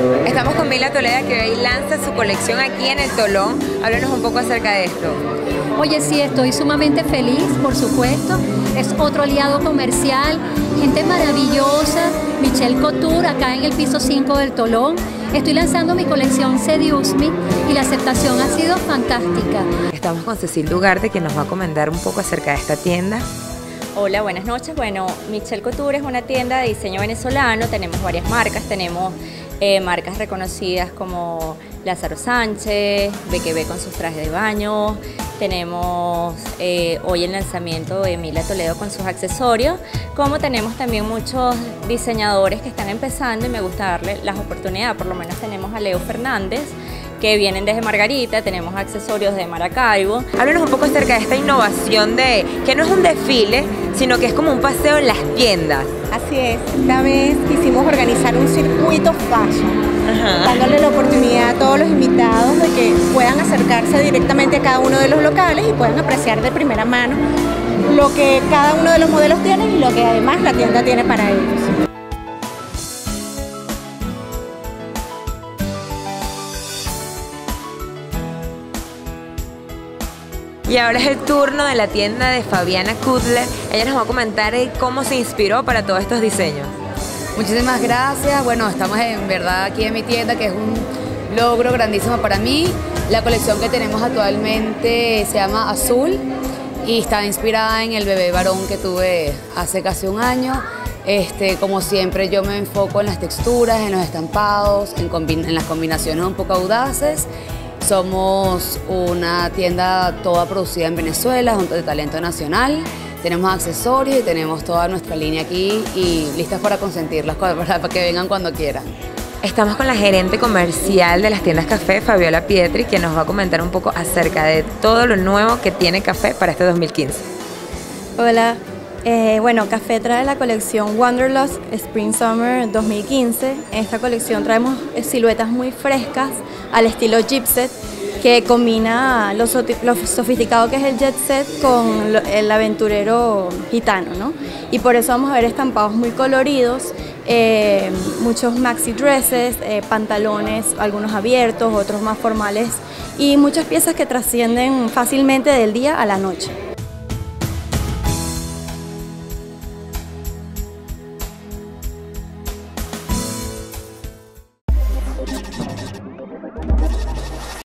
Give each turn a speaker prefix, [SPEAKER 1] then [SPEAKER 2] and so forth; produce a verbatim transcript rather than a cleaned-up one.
[SPEAKER 1] Estamos con Mila Toledo, que hoy lanza su colección aquí en el Tolón. Háblanos un poco acerca de esto.
[SPEAKER 2] Oye, sí, estoy sumamente feliz, por supuesto. Es otro aliado comercial, gente maravillosa, Michelle Couture, acá en el piso cinco del Tolón. Estoy lanzando mi colección Seduce Me y la aceptación ha sido fantástica.
[SPEAKER 1] Estamos con Cecil Ugarte, que nos va a comentar un poco acerca de esta tienda.
[SPEAKER 3] Hola, buenas noches. Bueno, Michelle Couture es una tienda de diseño venezolano, tenemos varias marcas, tenemos eh, marcas reconocidas como Lázaro Sánchez, B Q B con sus trajes de baño, tenemos eh, hoy el lanzamiento de Mila Toledo con sus accesorios, como tenemos también muchos diseñadores que están empezando y me gusta darle las oportunidades. Por lo menos tenemos a Leo Fernández, que vienen desde Margarita, tenemos accesorios de Maracaibo.
[SPEAKER 1] Háblanos un poco acerca de esta innovación de que no es un desfile, sino que es como un paseo en las tiendas.
[SPEAKER 4] Así es, esta vez quisimos organizar un circuito fashion, Ajá. dándole la oportunidad a todos los invitados de que puedan acercarse directamente a cada uno de los locales y puedan apreciar de primera mano lo que cada uno de los modelos tiene y lo que además la tienda tiene para ellos.
[SPEAKER 1] Y ahora es el turno de la tienda de Fabiana Cutler. Ella nos va a comentar cómo se inspiró para todos estos diseños.
[SPEAKER 5] Muchísimas gracias. Bueno, estamos en verdad aquí en mi tienda, que es un logro grandísimo para mí. La colección que tenemos actualmente se llama Azul y está inspirada en el bebé varón que tuve hace casi un año. Este, como siempre, yo me enfoco en las texturas, en los estampados, en, en las combinaciones un poco audaces. Somos una tienda toda producida en Venezuela, junto de talento nacional. Tenemos accesorios y tenemos toda nuestra línea aquí y listas para consentirlas, para, para que vengan cuando quieran.
[SPEAKER 1] Estamos con la gerente comercial de las tiendas Café, Fabiola Pietri, que nos va a comentar un poco acerca de todo lo nuevo que tiene Café para este dos mil quince.
[SPEAKER 6] Hola, eh, bueno, Café trae la colección Wanderlust Spring Summer dos mil quince. En esta colección traemos siluetas muy frescas al estilo Gypset, que combina lo, lo sofisticado que es el jet set con lo, el aventurero gitano, ¿no? Y por eso vamos a ver estampados muy coloridos, eh, muchos maxi dresses, eh, pantalones, algunos abiertos, otros más formales, y muchas piezas que trascienden fácilmente del día a la noche.